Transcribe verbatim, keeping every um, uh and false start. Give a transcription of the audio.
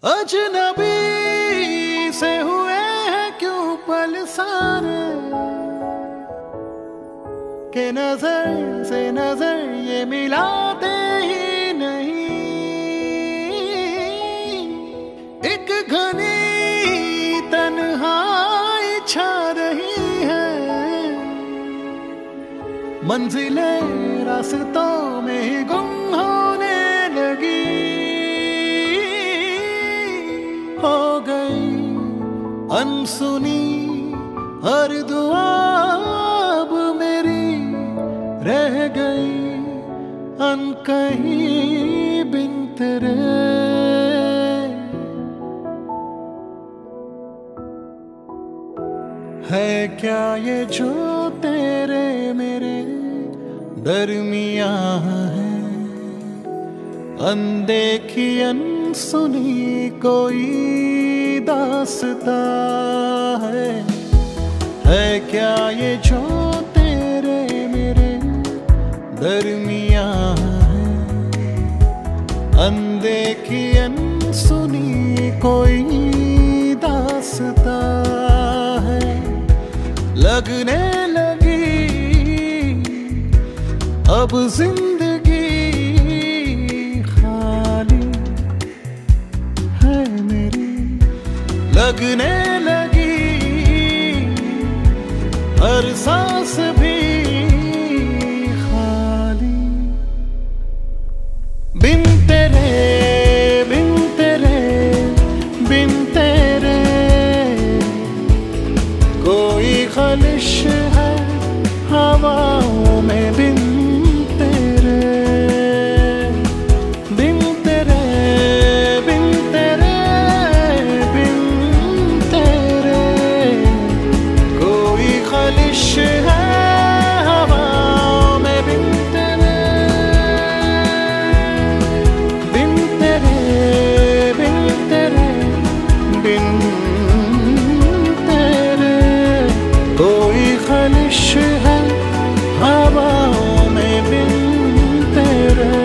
अजनबी से हुए हैं क्यों पल सारे, के नजर से नजर ये मिलाते ही नहीं। एक घनी तन्हाई छा रही है, मंजिलें रास्तों में गुम होने लगी। हो गई अनसुनी हर दुआ अब मेरी, रह गई अनकही बिन तेरे। है क्या ये जो तेरे मेरे दरमियां है, अनदेखी अनसुनी कोई दास्तां है। है क्या ये जो तेरे मेरे दरमियां है, अनदेखी अनसुनी कोई दास्तां है। लगने लगी अब जिंदगी खाली है मेरी, लगने लगी हर सांस भी खाली। बिन तेरे बिन तेरे बिन तेरे कोई ख़लिश है हवाओं में, बिन तेरे बिन तेरे बिन तेरे बिन तेरे कोई ख़लिश है हवाओं में, बिन तेरे बिन तेरे बिन तेरे बिन तेरे कोई ख़लिश है हवाओं में, बिन तेरे।